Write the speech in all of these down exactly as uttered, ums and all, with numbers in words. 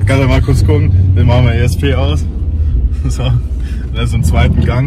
Kann ja mal kurz gucken, den machen wir E S P aus. So, das ist im zweiten Gang.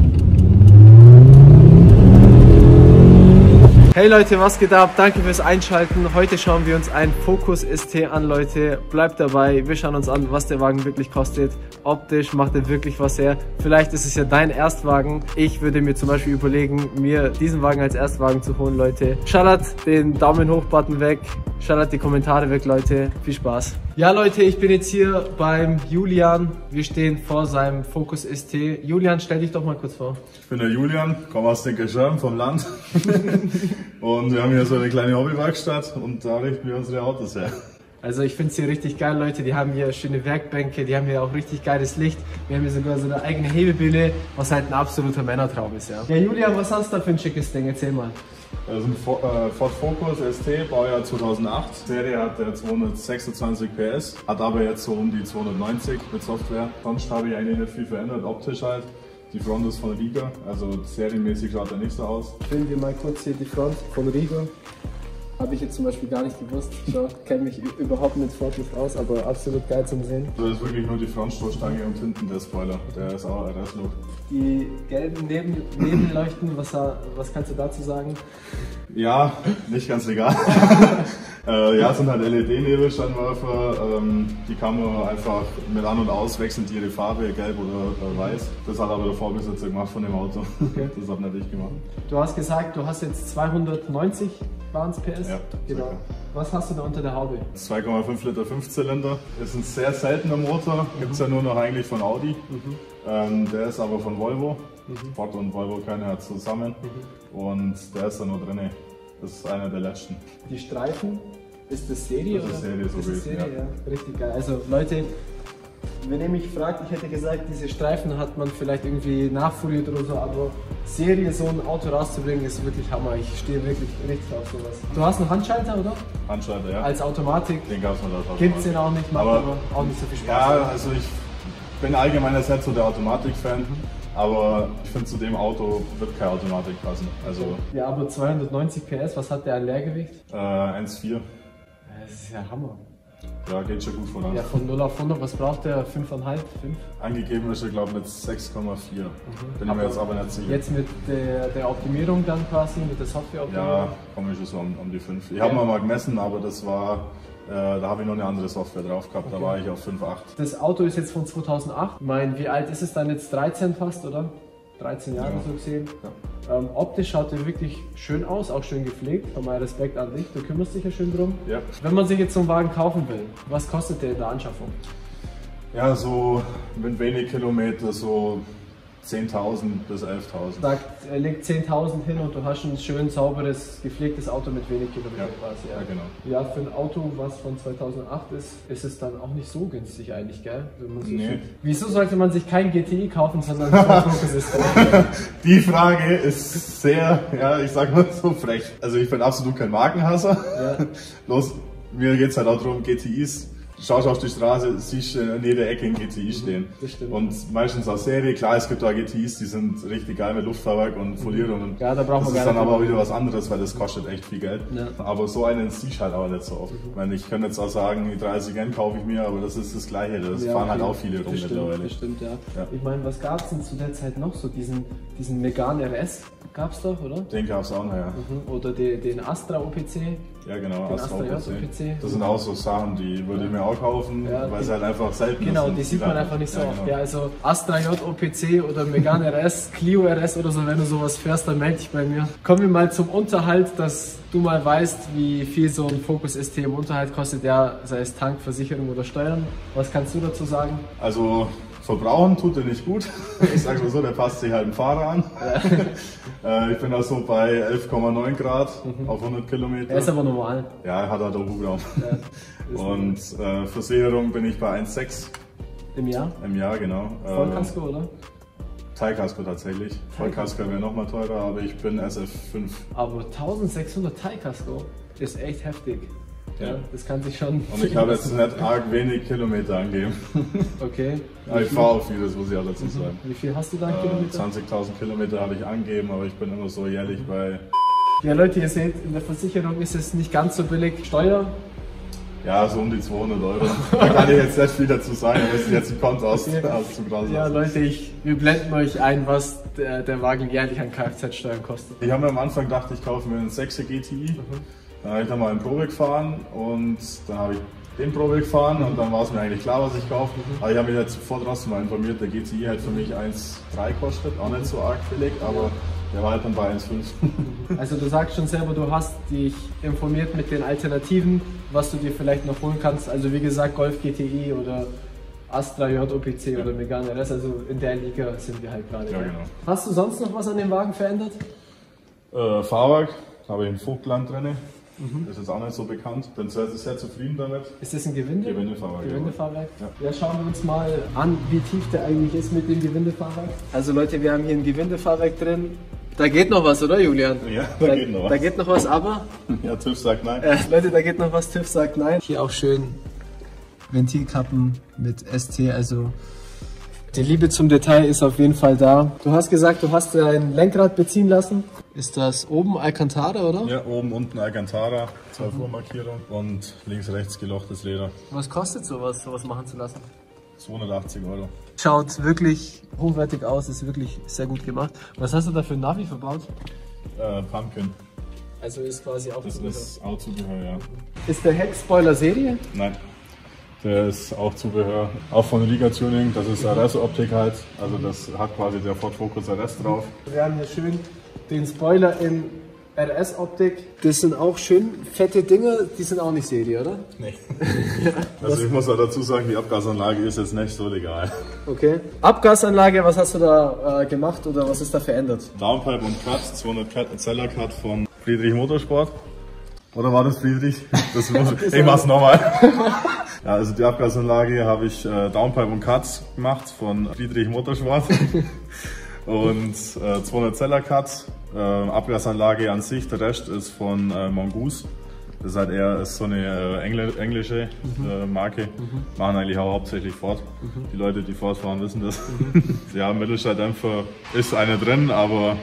Hey Leute, was geht ab? Danke fürs Einschalten. Heute schauen wir uns einen Focus S T an, Leute. Bleibt dabei, wir schauen uns an, was der Wagen wirklich kostet. Optisch macht er wirklich was her. Vielleicht ist es ja dein Erstwagen. Ich würde mir zum Beispiel überlegen, mir diesen Wagen als Erstwagen zu holen, Leute. Schallert den Daumen hoch Button weg. Schallert die Kommentare weg, Leute. Viel Spaß. Ja, Leute, ich bin jetzt hier beim Julian. Wir stehen vor seinem Focus S T. Julian, stell dich doch mal kurz vor. Ich bin der Julian, komme aus Dinkelschirm vom Land. Und wir haben hier so eine kleine Hobbywerkstatt und da richten wir unsere Autos her. Also ich finde es hier richtig geil, Leute. Die haben hier schöne Werkbänke, die haben hier auch richtig geiles Licht. Wir haben hier sogar so eine eigene Hebebühne, was halt ein absoluter Männertraum ist, ja. Ja, Julian, was hast du da für ein schickes Ding? Erzähl mal. Das ist ein Ford Focus S T, Baujahr zweitausendacht. Serie hat der zweihundertsechsundzwanzig P S, hat aber jetzt so um die zweihundertneunzig mit Software. Sonst habe ich eigentlich nicht viel verändert, optisch halt. Die Front ist von Riga, also serienmäßig schaut er nicht so aus. Filmen wir mal kurz hier die Front von Riga. Habe ich jetzt zum Beispiel gar nicht gewusst. Ich kenne mich überhaupt mit Forklift aus, aber absolut geil zum Sehen. Das ist wirklich nur die Frontstoßstange und hinten der Spoiler. Der ist auch Restluft. Die gelben Neben Nebenleuchten, was, was kannst du dazu sagen? Ja, nicht ganz legal. äh, ja, es sind halt L E D-Nebelscheinwerfer. Ähm, die kann man einfach mit an- und aus wechseln, ihre Farbe, gelb oder äh, weiß. Das hat aber der Vorbesitzer gemacht von dem Auto. Okay. Das hat nicht ich gemacht. Du hast gesagt, du hast jetzt zweihundertneunzig waren es P S? Ja, genau. Circa. Was hast du da unter der Haube? zwei Komma fünf Liter Fünfzylinder. Ist ein sehr seltener Motor, gibt es ja nur noch eigentlich von Audi. Mhm. Ähm, der ist aber von Volvo. Mhm. Ford und Volvo können ja zusammen. Mhm. Und der ist da nur drin. Das ist einer der letzten. Die Streifen, ist das Serie? Das ist Serie, so gewesen, Serie, ja. ja. Richtig geil. Also Leute, wenn ihr mich fragt, ich hätte gesagt, diese Streifen hat man vielleicht irgendwie nachfoliert oder so, aber Serie, so ein Auto rauszubringen, ist wirklich Hammer. Ich stehe wirklich richtig auf sowas. Du hast einen Handschalter, oder? Handschalter, ja. Als Automatik. Den gab es noch als Automatik. Gibt es den auch nicht, macht aber, aber auch nicht so viel Spaß. Ja, also ich bin allgemein jetzt nicht so der Automatik-Fan. Mhm. Aber ich finde, zu dem Auto wird keine Automatik passen. Also ja, aber zweihundertneunzig P S, was hat der an Leergewicht? Äh, eins Komma vier. Das ist ja Hammer. Ja, geht schon gut voran. Ja, von null auf hundert, was braucht der? fünf Komma fünf? fünf? Angegeben ist er, glaube ich, mit sechs Komma vier. Mhm. Bin ich mir jetzt aber nicht sicher. Jetzt mit der, der Optimierung dann quasi, mit der Softwareoptimierung? Ja, komme ich schon so um, um die fünf. Ich ja. habe mal gemessen, aber das war... Äh, da habe ich noch eine andere Software drauf gehabt, okay. Da war ich auf fünf Komma acht. Das Auto ist jetzt von zweitausendacht. Ich meine, wie alt ist es dann jetzt? dreizehn fast, oder? dreizehn Jahre ja. So gesehen. Ja. Ähm, optisch schaut er wirklich schön aus, auch schön gepflegt. Von meinem Respekt an dich, du kümmerst dich ja schön drum. Ja. Wenn man sich jetzt so einen Wagen kaufen will, was kostet der in der Anschaffung? Ja, so mit wenig Kilometer, so zehntausend bis elftausend. Sagt, er legt zehntausend hin und du hast ein schön sauberes, gepflegtes Auto mit wenig Kilometern ja. quasi. Ja. Ja, genau. Ja, für ein Auto, was von zweitausendacht ist, ist es dann auch nicht so günstig eigentlich, gell? Wenn man so nee. Wieso sollte man sich kein G T I kaufen, sondern ein Focus-System? Die Frage ist sehr, ja, ich sag mal so frech. Also ich bin absolut kein Markenhasser. Ja. Bloß, mir geht es halt auch darum, G T Is. Du schaust auf die Straße, siehst in jeder Ecke ein G T I stehen. Das stimmt. Und meistens aus Serie. Klar, es gibt auch G T Is, die sind richtig geil mit Luftfahrwerk und Folierung. Ja, da braucht man Das ist dann aber auch wieder was anderes, weil das kostet echt viel Geld. Ja. Aber so einen siehst du halt auch nicht so oft. Mhm. Ich meine, ich könnte jetzt auch sagen, die dreißig N kaufe ich mir, aber das ist das Gleiche. Das ja, fahren okay. halt auch viele rum das mittlerweile. Stimmt, das stimmt, ja. ja. Ich meine, was gab es denn zu der Zeit noch so? Diesen, diesen Megane R S gab es doch, oder? Den gab es auch noch, ja. Mhm. Oder den, den Astra O P C. Ja, genau, den Astra O P C. Das sind auch so Sachen, die würde ich mir auch kaufen, ja, weil sie halt einfach selten sind. Genau, die sieht man einfach nicht so ja, oft. Genau. Ja, also Astra J O P C oder Megane R S, Clio R S oder so, wenn du sowas fährst, dann melde dich bei mir. Kommen wir mal zum Unterhalt, dass du mal weißt, wie viel so ein Focus S T im Unterhalt kostet, ja, sei es Tank, Versicherung oder Steuern. Was kannst du dazu sagen? Also verbrauchen tut er nicht gut. Ich sage mal so, der passt sich halt dem Fahrer an. Ja. Ich bin da so bei elf Komma neun Grad mhm. auf hundert Kilometer. Er ist aber normal. Ja, er hat halt auch Hubraum. Ja, und äh, Versicherung bin ich bei eins Komma sechs. Im Jahr? Im Jahr, genau. Vollkasko, oder? Teilkasko tatsächlich. Vollkasko wäre noch mal teurer, aber ich bin S F fünf. Aber eintausendsechshundert Teilkasko ist echt heftig. Ja, ja, das kann sich schon. Und ich habe jetzt nicht arg wenig Kilometer angegeben. Okay. Aber ich fahre auch viel, das muss ich auch dazu sagen. Wie viel hast du da an äh, Kilometer? zwanzigtausend Kilometer habe ich angegeben, aber ich bin immer so jährlich bei... Ja Leute, ihr seht, in der Versicherung ist es nicht ganz so billig. Steuer Ja, so um die zweihundert Euro. Da kann ich jetzt nicht viel dazu sagen, aber es ist jetzt ein Konto aus, okay. aus zu krass. Ja, Leute, ich, wir blenden euch ein, was der, der Wagen jährlich an Kfz-Steuern kostet. Ich habe mir am Anfang gedacht, ich kaufe mir einen sechser G T I. Mhm. Dann habe ich dann mal einen Probe gefahren und dann habe ich den Probe gefahren und dann war es mir eigentlich klar, was ich kaufe. Mhm. Aber ich habe mich halt sofort trotzdem mal informiert, der G T I hat für mich eins Komma drei kostet, auch nicht so arg billig, aber der war halt dann bei eins Komma fünf. Also du sagst schon selber, du hast dich informiert mit den Alternativen, was du dir vielleicht noch holen kannst. Also wie gesagt, Golf G T I oder Astra J O P C ja. oder Megane R S, also in der Liga sind wir halt gerade. Ja, genau. Hast du sonst noch was an dem Wagen verändert? Äh, Fahrwerk, habe ich ein Vogtland drin. Mhm. Das ist auch nicht so bekannt. Bin sehr, sehr zufrieden damit. Ist das ein Gewinde? Gewindefahrwerk. Gewindefahrwerk? Ja. Ja, schauen wir uns mal an, wie tief der eigentlich ist mit dem Gewindefahrwerk. Also Leute, wir haben hier ein Gewindefahrwerk drin. Da geht noch was, oder Julian? Ja, da, da geht noch was. Da geht noch was, aber... Ja, TÜV sagt nein. Äh, Leute, da geht noch was, TÜV sagt nein. Hier auch schön Ventilkappen mit S T, also die Liebe zum Detail ist auf jeden Fall da. Du hast gesagt, du hast ein Lenkrad beziehen lassen. Ist das oben Alcantara, oder? Ja, oben, unten Alcantara, zwei Fuhrmarkierung und links, rechts gelochtes Leder. Was kostet sowas, sowas machen zu lassen? zweihundertachtzig Euro. Schaut wirklich hochwertig aus, ist wirklich sehr gut gemacht. Was hast du da für ein Navi verbaut? Äh, Pumpkin. Also ist quasi auch Das Zubehör. Ist auch Zubehör, ja. Ist der Heckspoiler Serie? Nein. Der ist auch Zubehör, auch von Riga Tuning, das ist R S-Optik halt, also das hat quasi der Ford Focus R S drauf. Wir haben hier schön den Spoiler in R S-Optik. Das sind auch schön fette Dinger, die sind auch nicht Serie, oder? Nee. Also ich muss auch dazu sagen, die Abgasanlage ist jetzt nicht so legal. Okay. Abgasanlage, was hast du da äh, gemacht oder was ist da verändert? Downpipe und Cut, zweihundert Zeller Cut von Friedrich Motorsport. Oder war das Friedrich? Das muss, ich mach's nochmal. Ja, also die Abgasanlage habe ich äh, Downpipe und Cuts gemacht von Friedrich Motorsport. Und äh, zweihundert Zeller Cut. Äh, Abgasanlage an sich, der Rest ist von äh, Mongoose. Das ist halt eher ist so eine äh, Engl englische äh, Marke. Mhm. Machen eigentlich auch hauptsächlich Ford. Mhm. Die Leute, die Ford fahren, wissen das. Mhm. Ja, Mittelschalldämpfer ist einer drin, aber...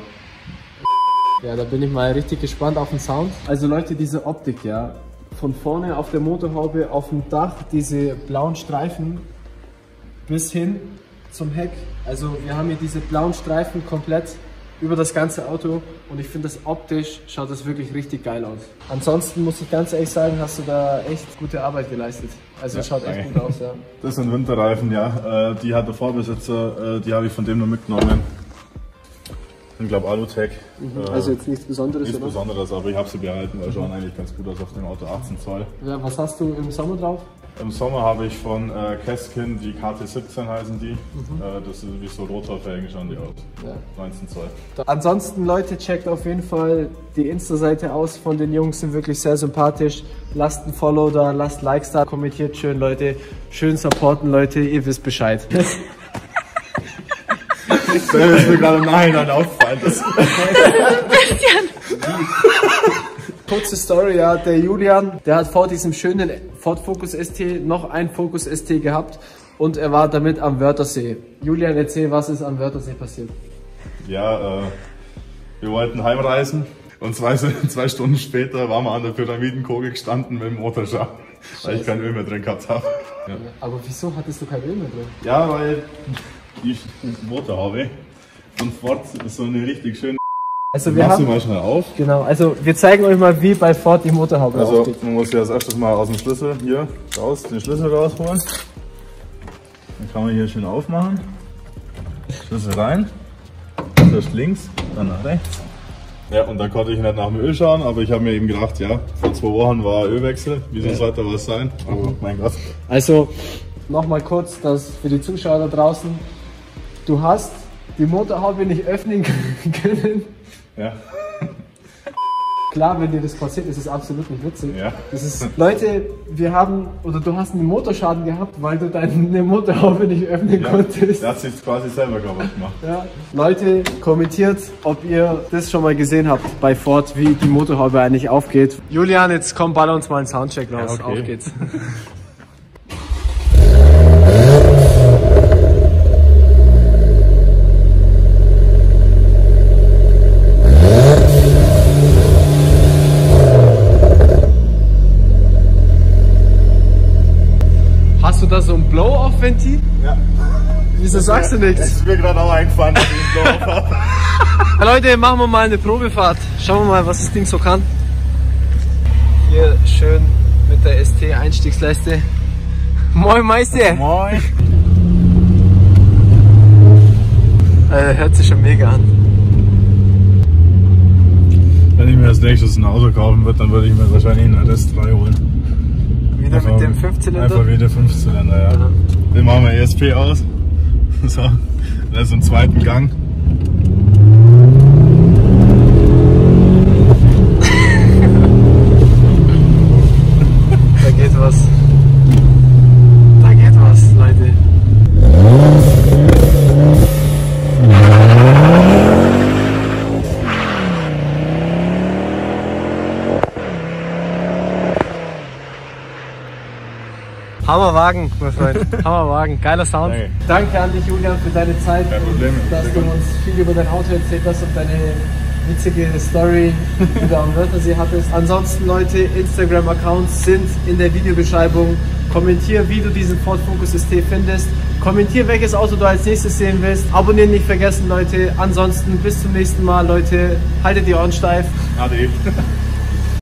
Ja, da bin ich mal richtig gespannt auf den Sound. Also Leute, diese Optik, ja, von vorne auf der Motorhaube, auf dem Dach, diese blauen Streifen bis hin zum Heck. Also wir haben hier diese blauen Streifen komplett über das ganze Auto und ich finde, das optisch schaut das wirklich richtig geil aus. Ansonsten muss ich ganz ehrlich sagen, hast du da echt gute Arbeit geleistet. Also ja, schaut echt danke. Gut aus, ja. Das sind Winterreifen, ja. Die hat der Vorbesitzer, die habe ich von dem nur mitgenommen. Ich glaube Alutech. Mhm. Also jetzt nichts Besonderes, Nichts oder? Besonderes, aber ich habe sie behalten, weil schauen eigentlich ganz gut aus auf dem Auto, achtzehn Zoll. Ja, was hast du im Sommer drauf? Im Sommer habe ich von äh, Keskin, die K T siebzehn heißen die. Mhm. Äh, das ist wie so Rotorfelgen schon die Autos. Ja. neunzehn Zoll. Ansonsten Leute, checkt auf jeden Fall die Insta-Seite aus von den Jungs, sind wirklich sehr sympathisch. Lasst ein Follow da, lasst Likes da, kommentiert schön Leute, schön supporten Leute, ihr wisst Bescheid. Das ist mir gerade im Nachhinein aufgefallen. Kurze Story, ja, der Julian, der hat vor diesem schönen Ford Focus S T noch ein Focus S T gehabt und er war damit am Wörthersee. Julian, erzähl, was ist am Wörthersee passiert? Ja, äh, wir wollten heimreisen und zwei, zwei Stunden später waren wir an der Pyramidenkogel gestanden mit dem Motorschaum, weil ich kein Öl mehr drin gehabt habe. Ja. Aber wieso hattest du kein Öl mehr drin? Ja, weil die Motorhaube von Ford ist so eine richtig schöne. Also wir haben, mal schnell auf. Genau, also wir zeigen euch mal, wie bei Ford die Motorhaube also, aufgeht. Man muss ja als erstes mal aus dem Schlüssel hier raus, den Schlüssel rausholen. Dann kann man hier schön aufmachen. Schlüssel rein. Zuerst links, dann nach rechts. Ja, und dann konnte ich nicht nach dem Öl schauen, aber ich habe mir eben gedacht, ja, vor zwei Wochen war Ölwechsel. Wieso ja. sollte was sein? Aber mein Gott. Also, nochmal kurz, das für die Zuschauer da draußen. Du hast die Motorhaube nicht öffnen können. Ja. Klar, wenn dir das passiert, ist es absolut nicht witzig. Ja. Das ist, Leute, wir haben, oder du hast einen Motorschaden gehabt, weil du deine Motorhaube nicht öffnen ja, konntest. Der hat sich quasi selber kaputt gemacht. Ja. Leute, kommentiert, ob ihr das schon mal gesehen habt bei Ford, wie die Motorhaube eigentlich aufgeht. Julian, jetzt komm, baller uns mal einen Soundcheck raus. Ja, okay. Auf geht's. Blow-Off-Ventil? Ja. Wieso sagst du nichts? Das ist mir gerade auch eingefallen, dass ich einen Blow-Off habe. Leute, machen wir mal eine Probefahrt. Schauen wir mal, was das Ding so kann. Hier schön mit der S T-Einstiegsleiste. Moin Meister! Moin! Äh, hört sich schon mega an. Wenn ich mir als nächstes ein Auto kaufen würde, dann würde ich mir wahrscheinlich einen R S drei holen. Wieder einfach, mit dem Fünfzylinder? Einfach wieder Fünfzylinder, ja. ja. Den machen wir E S P aus. So, das ist im zweiten Gang. Da geht was. Da geht was, Leute. Hammerwagen, mein Freund. Hammerwagen, geiler Sound. Danke. Danke an dich, Julian, für deine Zeit. Kein Problem. Dass du uns viel über dein Auto erzählt hast und deine witzige Story, die du am Wörthersee hattest. Ansonsten, Leute, Instagram-Accounts sind in der Videobeschreibung. Kommentier, wie du diesen Ford Focus S T findest. Kommentier, welches Auto du als nächstes sehen willst. Abonnieren nicht vergessen, Leute. Ansonsten bis zum nächsten Mal, Leute. Haltet die Ohren steif. Ade.